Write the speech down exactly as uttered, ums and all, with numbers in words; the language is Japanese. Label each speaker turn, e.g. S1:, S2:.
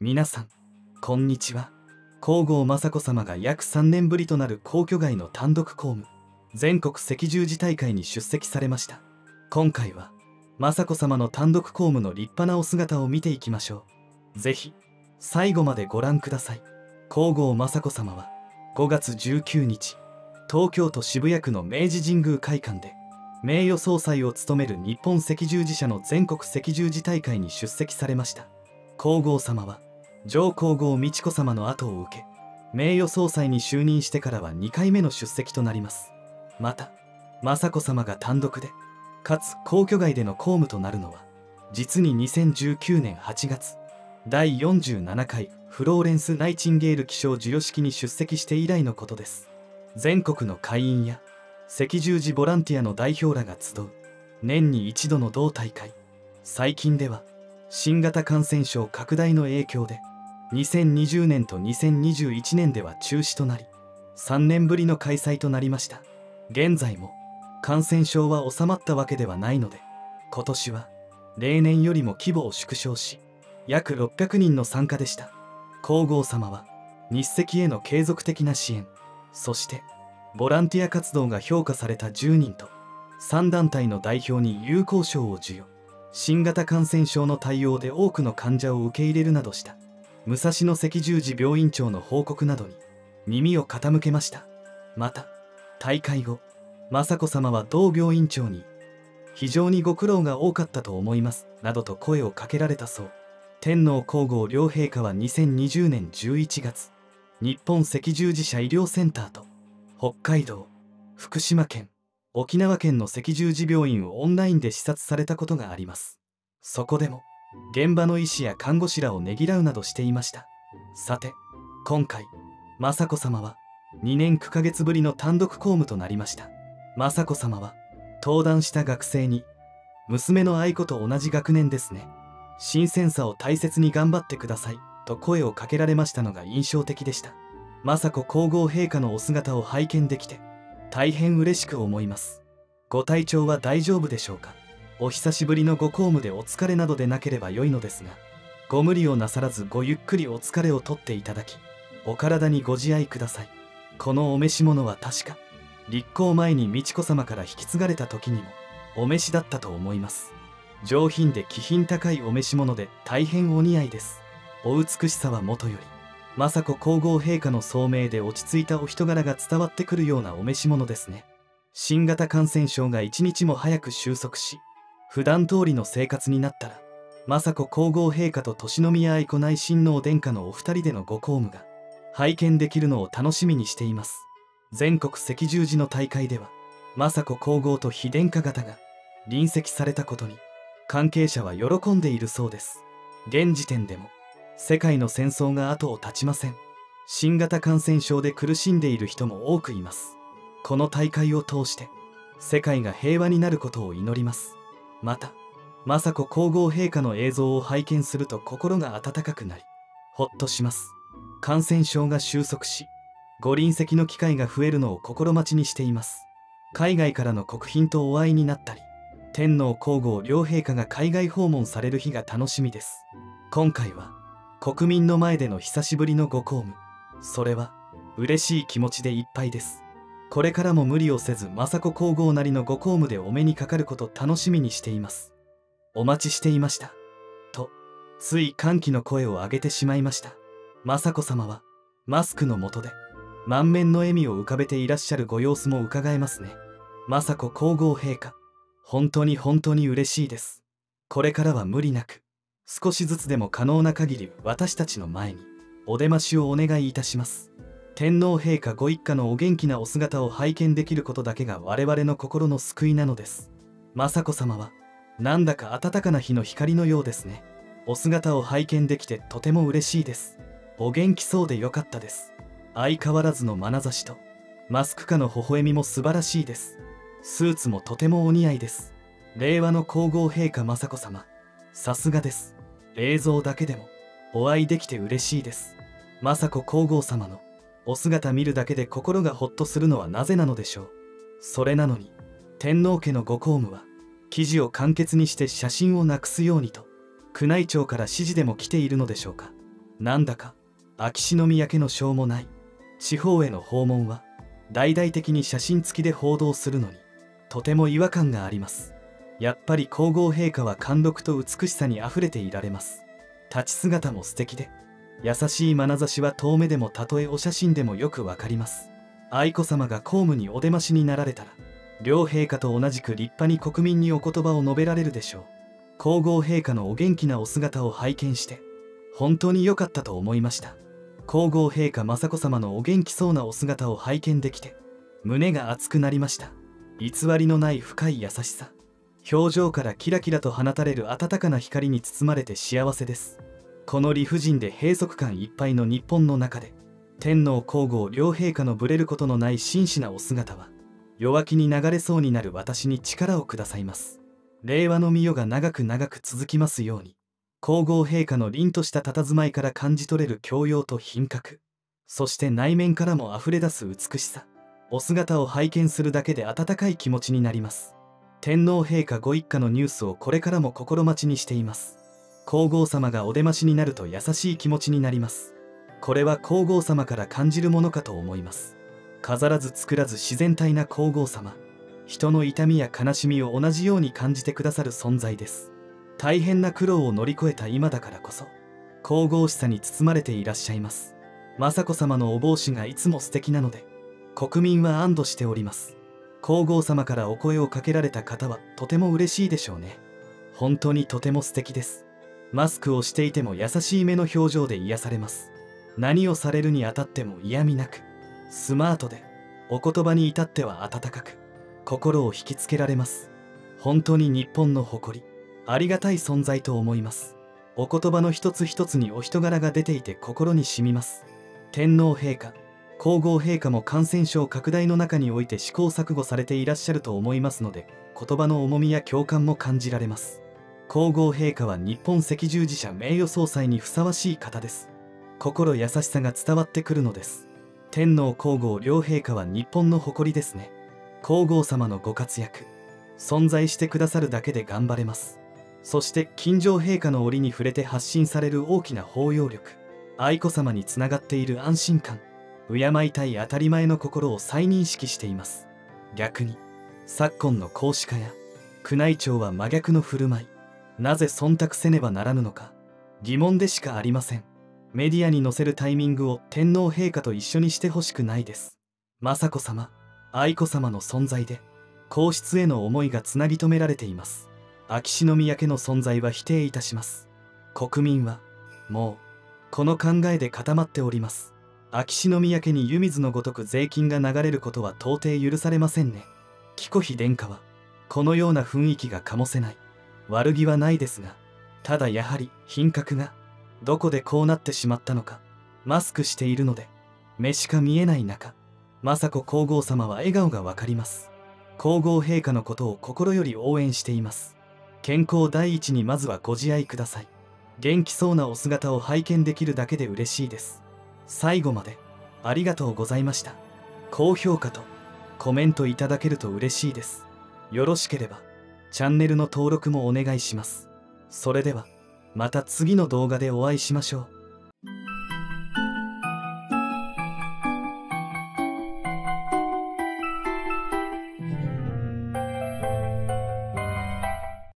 S1: 皆さんこんにちは。皇后雅子さまが約さんねんぶりとなる皇居外の単独公務全国赤十字大会に出席されました。今回は雅子さまの単独公務の立派なお姿を見ていきましょう。ぜひ最後までご覧ください。皇后雅子さまはごがつじゅうくにち、東京都渋谷区の明治神宮会館で名誉総裁を務める日本赤十字社の全国赤十字大会に出席されました。皇后さまは上皇后美智子さまの後を受け、名誉総裁に就任してからはにかいめの出席となります。また雅子さまが単独でかつ皇居外での公務となるのは実ににせんじゅうきゅうねんはちがつだいよんじゅうななかいフローレンス・ナイチンゲール記章授与式に出席して以来のことです。全国の会員や赤十字ボランティアの代表らが集う年に一度の同大会。最近では新型感染症拡大の影響でにせんにじゅうねんとにせんにじゅういちねんでは中止となり、さんねんぶりの開催となりました。現在も感染症は収まったわけではないので、今年は例年よりも規模を縮小し約ろっぴゃくにんの参加でした。皇后さまは日赤への継続的な支援、そしてボランティア活動が評価されたじゅうにんとさんだんたいの代表に友好賞を授与、新型感染症の対応で多くの患者を受け入れるなどした武蔵野赤十字病院長の報告などに耳を傾けました。また大会後、雅子さまは同病院長に非常にご苦労が多かったと思いますなどと声をかけられたそう。天皇皇后両陛下はにせんにじゅうねんじゅういちがつ、日本赤十字社医療センターと北海道、福島県、沖縄県の赤十字病院をオンラインで視察されたことがあります。そこでも現場の医師や看護師らをねぎらうなどしていました。さて今回雅子さまはにねんきゅうかげつぶりの単独公務となりました。雅子さまは登壇した学生に「娘の愛子と同じ学年ですね、新鮮さを大切に頑張ってください」と声をかけられましたのが印象的でした。雅子皇后陛下のお姿を拝見できて大変嬉しく思います。ご体調は大丈夫でしょうか。お久しぶりのご公務でお疲れなどでなければ良いのですが、ご無理をなさらずごゆっくりお疲れをとっていただき、お体にご自愛ください。このお召し物は確か立皇前に美智子さまから引き継がれた時にもお召しだったと思います。上品で気品高いお召し物で大変お似合いです。お美しさはもとより雅子皇后陛下の聡明で落ち着いたお人柄が伝わってくるようなお召し物ですね。新型感染症が一日も早く収束し、普段通りの生活になったら、雅子皇后陛下と敬宮愛子内親王殿下のお二人でのご公務が拝見できるのを楽しみにしています。全国赤十字の大会では雅子皇后と妃殿下方が臨席されたことに関係者は喜んでいるそうです。現時点でも世界の戦争が後を絶ちません。新型感染症で苦しんでいる人も多くいます。この大会を通して世界が平和になることを祈ります。また雅子皇后陛下の映像を拝見すると心が温かくなりほっとします。感染症が収束しご臨席の機会が増えるのを心待ちにしています。海外からの国賓とお会いになったり、天皇皇后両陛下が海外訪問される日が楽しみです。今回は国民の前での久しぶりのご公務、それは嬉しい気持ちでいっぱいです。これからも無理をせず雅子皇后なりのご公務でお目にかかること楽しみにしています。お待ちしていました。とつい歓喜の声を上げてしまいました。雅子さまはマスクの下で満面の笑みを浮かべていらっしゃるご様子も伺えますね。雅子皇后陛下、本当に本当に嬉しいです。これからは無理なく少しずつでも可能な限り私たちの前にお出ましをお願いいたします。天皇陛下ご一家のお元気なお姿を拝見できることだけが我々の心の救いなのです。雅子さまはなんだか温かな日の光のようですね。お姿を拝見できてとても嬉しいです。お元気そうでよかったです。相変わらずの眼差しとマスク下の微笑みも素晴らしいです。スーツもとてもお似合いです。令和の皇后陛下雅子さま、さすがです。映像だけでもお会いできて嬉しいです。雅子皇后様のお姿見るだけで心がほっとするのはなぜなのでしょう。それなのに天皇家のご公務は記事を簡潔にして写真をなくすようにと宮内庁から指示でも来ているのでしょうか。 なんだか秋篠宮家のしょうもない地方への訪問は大々的に写真付きで報道するのにとても違和感があります。やっぱり皇后陛下は貫禄と美しさにあふれていられます。立ち姿も素敵で、優しい眼差しは遠目でもたとえお写真でもよくわかります。愛子さまが公務にお出ましになられたら、両陛下と同じく立派に国民にお言葉を述べられるでしょう。皇后陛下のお元気なお姿を拝見して本当に良かったと思いました。皇后陛下雅子さまのお元気そうなお姿を拝見できて胸が熱くなりました。偽りのない深い優しさ、表情からキラキラと放たれる温かな光に包まれて幸せです。この理不尽で閉塞感いっぱいの日本の中で、天皇皇后両陛下のぶれることのない真摯なお姿は弱気に流れそうになる私に力をくださいます。令和の御世が長く長く続きますように。皇后陛下の凛とした佇まいから感じ取れる教養と品格、そして内面からもあふれ出す美しさ、お姿を拝見するだけで温かい気持ちになります。天皇陛下ご一家のニュースをこれからも心待ちにしています。皇后様がお出ましになると優しい気持ちになります。これは皇后様から感じるものかと思います。飾らず作らず自然体な皇后様、人の痛みや悲しみを同じように感じてくださる存在です。大変な苦労を乗り越えた今だからこそ神々しさに包まれていらっしゃいます。雅子さまのお帽子がいつも素敵なので国民は安堵しております。皇后様からお声をかけられた方はとても嬉しいでしょうね。本当にとても素敵です。マスクをしていても優しい目の表情で癒されます。何をされるにあたっても嫌味なくスマートで、お言葉に至っては温かく心を引きつけられます。本当に日本の誇り、ありがたい存在と思います。お言葉の一つ一つにお人柄が出ていて心に染みます。天皇陛下、皇后陛下も感染症拡大の中において試行錯誤されていらっしゃると思いますので、言葉の重みや共感も感じられます。皇后陛下は日本赤十字社名誉総裁にふさわしい方です。心優しさが伝わってくるのです。天皇皇后両陛下は日本の誇りですね。皇后様のご活躍、存在してくださるだけで頑張れます。そして金城陛下の折に触れて発信される大きな包容力、愛子様につながっている安心感、敬いたい当たり前の心を再認識しています。逆に昨今の皇嗣家や宮内庁は真逆の振る舞い、なぜ忖度せねばならぬのか疑問でしかありません。メディアに載せるタイミングを天皇陛下と一緒にしてほしくないです。雅子さま、愛子さまの存在で皇室への思いがつなぎ止められています。秋篠宮家の存在は否定いたします。国民はもうこの考えで固まっております。秋篠宮家に湯水のごとく税金が流れることは到底許されませんね。紀子妃殿下はこのような雰囲気が醸せない、悪気はないですが、ただやはり品格がどこでこうなってしまったのか。マスクしているので目しか見えない中、雅子皇后様は笑顔がわかります。皇后陛下のことを心より応援しています。健康第一にまずはご自愛ください。元気そうなお姿を拝見できるだけで嬉しいです。最後までありがとうございました。高評価とコメントいただけると嬉しいです。よろしければチャンネルの登録もお願いします。それではまた次の動画でお会いしましょう。